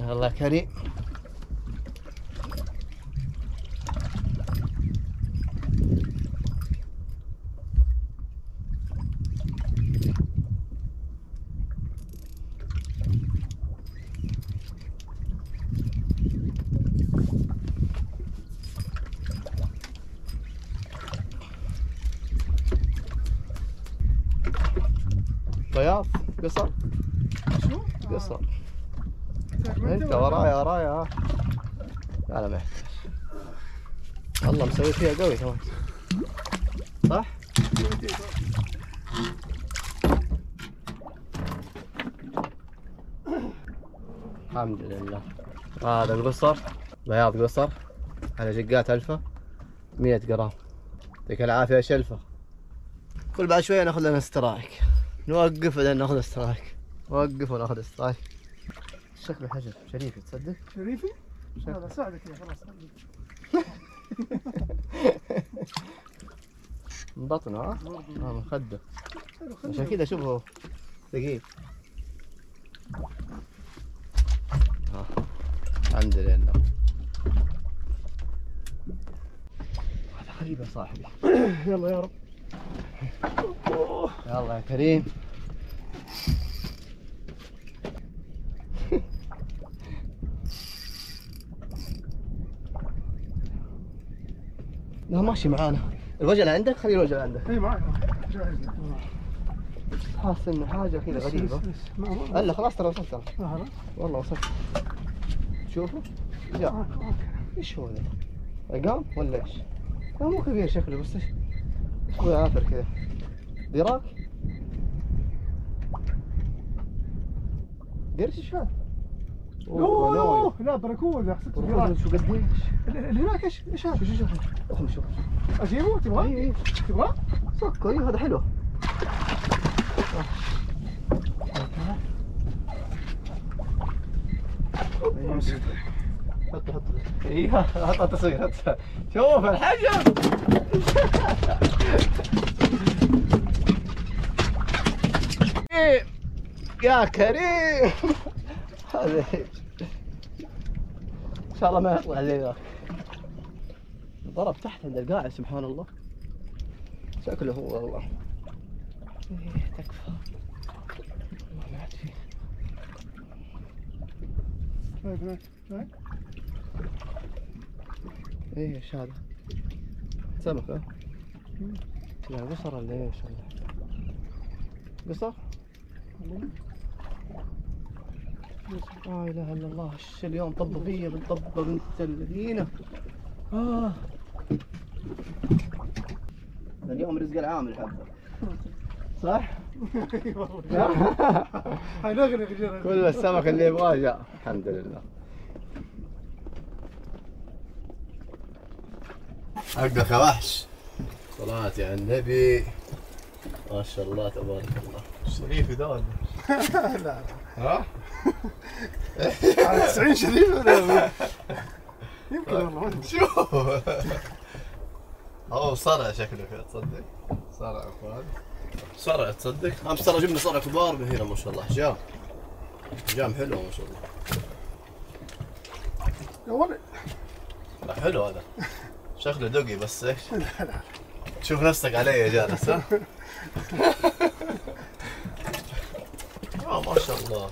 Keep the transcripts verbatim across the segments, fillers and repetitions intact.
يلا كريم. بياض قصر. شو؟ قصر. انت وراي وراي ها. لا لا ما يحتاج. والله مسوي فيها قوي كمان. صح؟ الحمد لله. هذا القصر بياض قصر على جقات الفا مية جرام. يعطيك العافية يا شلفة. كل بعد شوية ناخذ لنا سترايك. نوقف بعدين ناخذ سترايك. نوقف وناخذ سترايك. شكله حجر شريفي تصدق؟ شريفي؟ هذا ساعدك يا خلاص. من بطنه ها؟ اه من خده. عشان كذا شوفه ثقيل. ها الحمد لله. هذا غريب يا صاحبي. يلا يا رب. يلا يا كريم. لا ماشي معانا. الوجل عندك؟ خلي الوجل عندك. اي معي جاهز. حاسس انه حاجه كذا غريبه. الا خلاص ترى وصلت. والله وصلت. شوفوا جاء. ايش هو ذا؟ رقام ولا ايش؟ لا مو كبير شكله بس ايش؟ شوي عافر كذا. دراك؟ قرش؟ ايش هذا؟ اوه لا بركوزه. حسبت شو قديش؟ اللي هناك ايش ايش هذا؟ شوف شوف شوف شوف اجيبه تبغاه؟ اي اي تبغاه؟ صكه. اي هذا حلو. حط حط اي حط تصوير. حط شوف الحجر. يا كريم هذا ان شاء الله ما يطلع زي ذاك. ضرب تحت عند القاع سبحان الله. شكله هو والله. ايه تكفى. والله ما عاد فيه. شايف هناك شايف؟ ايه ايش هذا؟ سمك ها؟ لا قصر ولا ايش والله؟ قصر؟ لا اله الا الله. ايش اليوم طب فيا بالضبه بنت الذين. اه اليوم رزق العامل حبه. صح؟ حنغرق كل السمك اللي يبغاه جاء الحمد لله. حقك يا وحش. صلاة على النبي. ما شاء الله تبارك الله. شريف ذول. لا ها؟ على تسعين شريف ولا يمكن والله. شوف هو صرع شكله تصدق. صرع اخوان. صرع تصدق. امس ترى جبنا صرع كبار من هنا ما شاء الله. حجام. حجام حلو ما شاء الله. يا ولد. لا حلو هذا. شكله دقي بس ايش؟ تشوف نفسك علي جالس ها؟ اه ما شاء الله.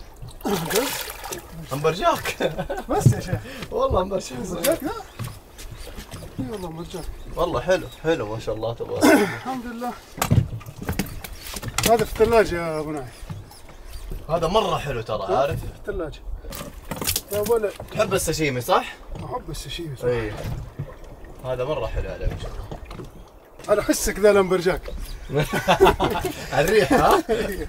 همبرجاك. بس يا شيخ. والله همبرجاك. همبرجاك لا. اي والله همبرجاك. والله حلو حلو ما شاء الله تبارك الله. الحمد لله. هذا في الثلاجة يا ابو نايف. هذا مرة حلو ترى عارف؟ في الثلاجة. يا ولد. تحب السشيمي صح؟ احب السشيمي صح. اي. هذا مرة حلو عليك ما شاء الله. انا احسك ذا الامبرجاك. الريح ها؟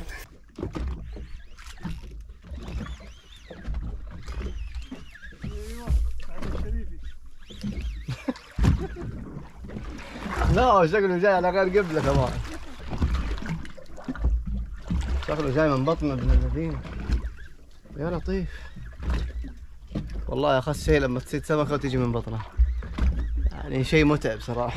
لا شكله جاي على غير قبله كمان. شكله جاي من بطن ابن الذين. يا لطيف. والله اخس شيء لما تصيد سمكه وتجي من بطنها. يعني شيء متعب صراحه.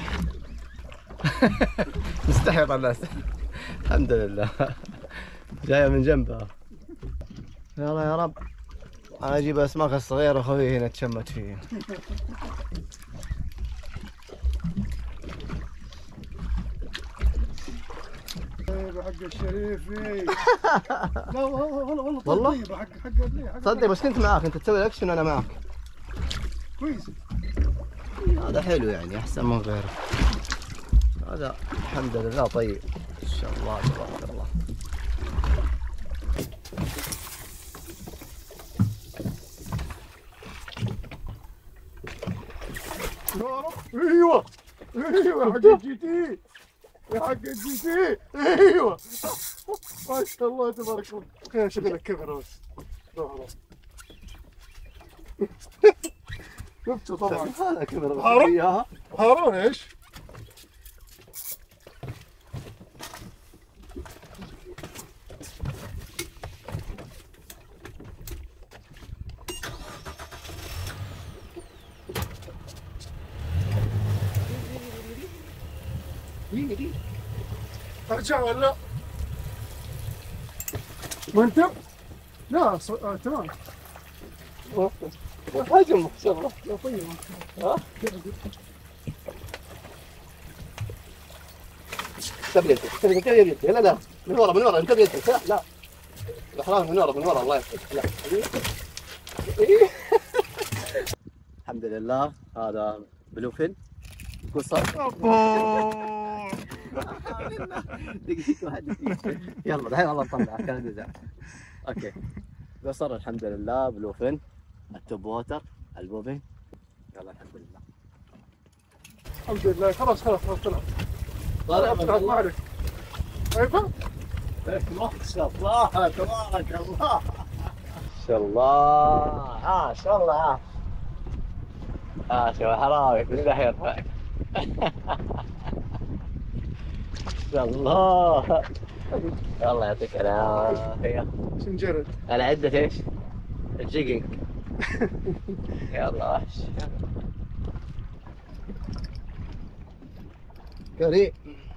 مستحيل الناس. الحمد لله. جايه من جنبها. يلا يا رب. انا اجيب الاسماك الصغيره واخوي هنا تشمت فيه. حق الشريف اي. لا والله والله والله؟ طيب حق حق صدق بس كنت معاك، انت تسوي الاكشن وانا معاك. كويس. هذا حلو يعني احسن من غيره. هذا الحمد لله طيب ان شاء الله تبارك الله. ايوه ايوه حق الجي تي، يا حق الجي تي ايوه. ما شاء الله تبارك الله. خليني اشغل الكاميرا بس. شفته طبعا. هذا كاميرا هارون؟ اياها. هارون ايش؟ ارجع ولا ما انت؟ لا ص... آه تمام. هجم ما شاء الله. لا طيب. ها؟ انتبه يدك، انتبه يدك، لا لا من ورا من ورا، انتبه يدك، لا لا الاحرام من ورا من ورا، الله يحفظك. لا إيه. الحمد لله. هذا بلوفين قصر. دقيقة واحدة. يلا الحين والله نطلع كان نزع. اوكي قصر الحمد لله، بلوفين التوب ووتر البوبين. يلا الحمد لله الحمد لله. خلاص خلاص خلاص طلع. طلع طلع ما عليك. ايوه ما شاء الله تبارك الله. ما شاء الله ما شاء الله. اه شو حرامي بالله يرفعك. ما شاء الله. الله يعطيك العافية. سنجرد. على عدة ايش؟ الجيجنج. يلا وحش. كريم.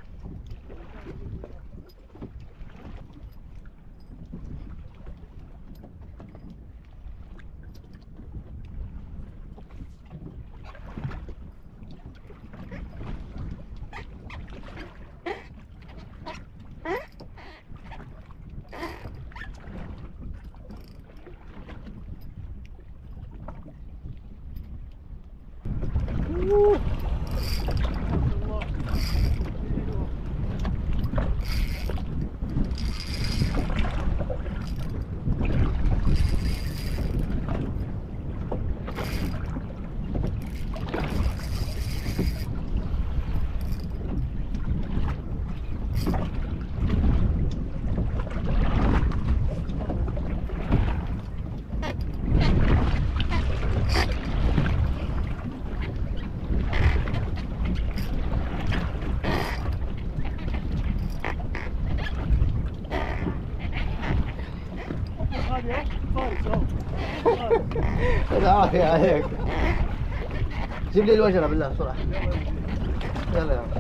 العافية عليك. جيب لي الوجنة بالله بسرعة. يلا يلا.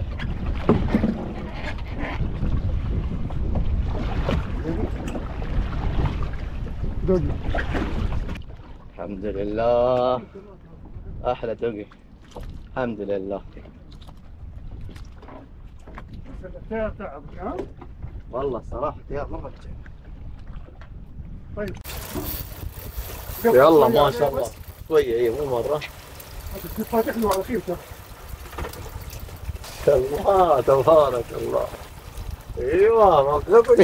دوقي. الحمد لله. أحلى دوقي. الحمد لله. الخيار تعبك ها؟ والله صراحة يا مرة جميل. طيب. يلا ما شاء الله. شوية اي مو مرة. هذا فاتح له على خير ترى. الله تبارك الله. ايوه مطلبني.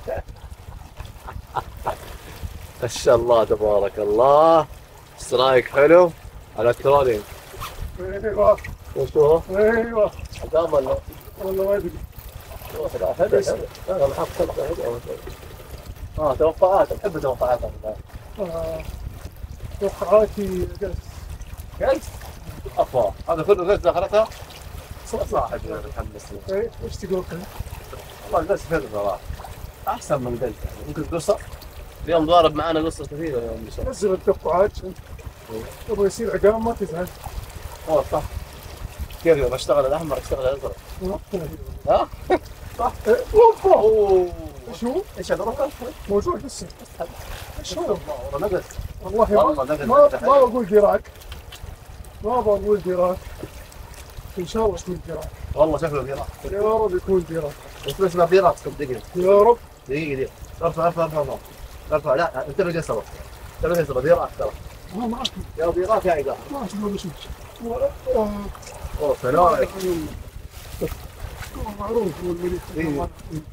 ما شاء الله تبارك الله. سترايك حلو على الترولين. ايوه وش هو؟ ايوه دام ولا؟ والله ما ادري. حلو حلو. انا بحط صدقة حلوة. اه توقعات، احب توقعاتها. آه، توقعاتي جلس. جلس؟ افا هذا كله جلس دخلتها؟ صاحب متحمس له. ايه ايش تقول كذا؟ والله جلس حلو صراحة. احسن من جلس يعني، ممكن قصة. اليوم ضارب معنا قصة كثيرة اليوم ان شاء الله. نزل التوقعات يبغى يصير عقام ما تزعل. اه صح. كيف يوم اشتغل الاحمر اشتغل الازرق. ها؟ صح. اوبا اوه ايش هو؟ ايش هذا؟ موجود لسه. ايش هو؟ والله نقص. والله والله ما دخل ما دخل. ما بقول دراك، ما بقول دراك، ان شاء الله يكون دراك. والله شكله بيراك. يا رب يكون دراك. بس اسمه بيراك. طب دقيقة يا رب. دقيقة دقيقة. ارفع ارفع ارفع ارفع ارفع. لا انت اللي قصره. انت اللي قصره بيراك ترى. ما معك يا بيراك يا عقاب. ما تقول شيء. اوه سلام. معروف هو الملك. إيه.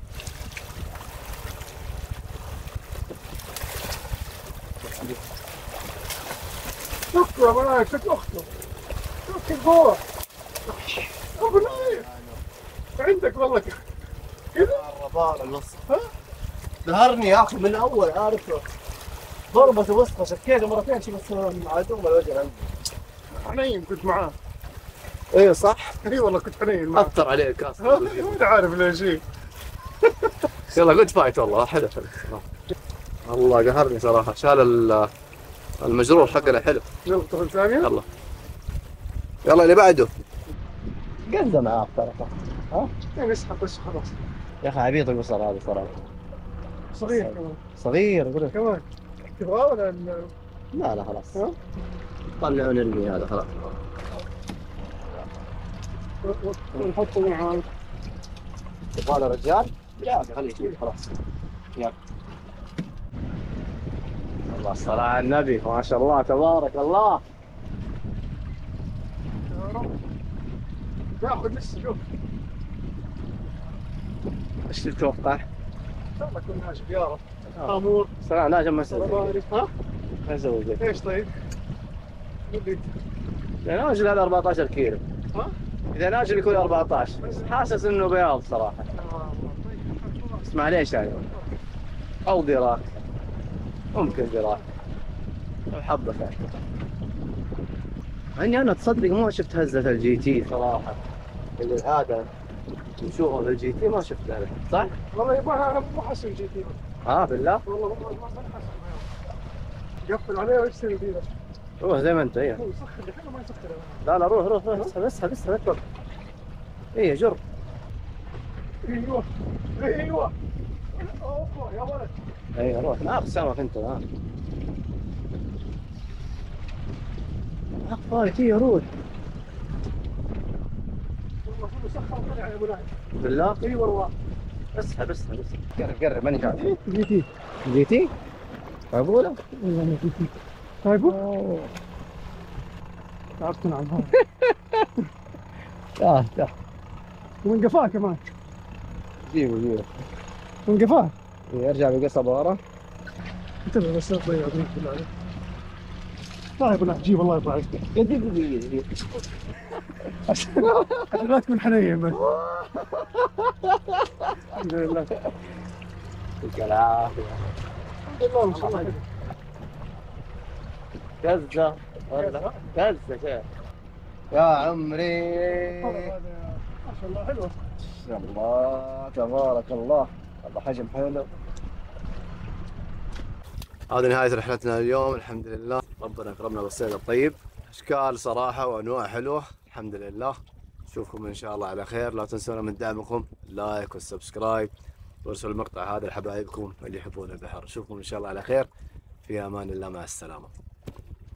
شكرا يا بنايك، شكرا اخته. شكرا الجوع. ابو نايف عندك والله كذا. الرباط النص. ها؟ دهرني يا اخي من اول عارفه. ضربة وسطى شكيته مرتين شي بس معدوم الوجه عندي. حنين كنت معاه. ايه صح؟ اي والله كنت حنين معاه. اثر عليه الكاس. ما عارف ليش هيك. يلا جود فايت والله حلو حلو. والله قهرني صراحة. شال ال- المجرور حقنا حلو. يلا تدخل ثانية؟ يلا يلا اللي بعده. قزة معاك ترى. ها؟ يعني اسحب بس خلاص. يا اخي عبيط القصر هذا صراحة. صغير كمان. صغير قول لك. كمان تبغاه ولا ال- لا لا خلاص. ها؟ طلعوا نرمي هذا خلاص. ونحطه مع يبغى رجال؟ لا خليه يشيل خلاص. يلا. الله الصلاة على النبي ما شاء الله تبارك الله. يا رب. ياخذ لسه شوف. ايش تتوقع؟ ان شاء الله يكون ناجح يا رب. امور. سلام ناجم ما اسوي. صباري. ها؟ ما اسوي زي. ايش طيب؟ قول لي. اذا ناجل هذا أربعة عشر كيلو. ها؟ اذا ناجل يكون أربعة عشر. حاسس انه بياض صراحة. آه، طيب. بس معليش يعني. او دراك. ممكن دراك. او حبة يعني. اني انا تصدق ما شفت هزة الجي تي صراحة. اللي العادة نشوفها في الجي تي ما شفتها صح؟ والله يبغى انا مو حاسس جي تي. اه بالله؟ والله ما ما حاسس. يقفل عليه ويشتري فيه. روح زي ما انت ايه. هو يسخن الحين ما يسخن. لا لا روح روح روح اسحب اسحب اسحب لا توقف. ايه جر. ايوه ايوه. اوبا يا ولد. ايه روح ناخذ سمك انت ها. فايت ايه روح. والله كله سخن وطلع يا ابو نايف. بالله؟ اي والله. اسحب اسحب اسحب. قرب قرب ماني شايف. جي تي. جي تي؟ معقولة؟ والله جي تي. شايفه؟ تعرف تلعب هذا. اه تعال ومن قفاه كمان. جيبه جيبه. من قفاه. يرجع بقصبة ورا. انتبه بس لا تضيع ذيك بالله عليك. لا يا ابو نايف جيب الله يرضى عليك. قديم قديم قديم. عشان عشان لا تكون حنين بس. الحمد لله. يعطيك العافية. الحمد لله ما شاء الله. كزة ولا كزة شيخ. يا عمري. ما شاء الله حلوه. ما شاء الله تبارك الله. والله حجم حلو. هذه نهاية رحلتنا اليوم الحمد لله. ربنا اكرمنا بالصيد الطيب. اشكال صراحة وانواع حلوة الحمد لله. نشوفكم ان شاء الله على خير. لا تنسونا من دعمكم اللايك والسبسكرايب وارسلوا المقطع هذا لحبايبكم اللي يحبون البحر. نشوفكم ان شاء الله على خير. في امان الله مع السلامة.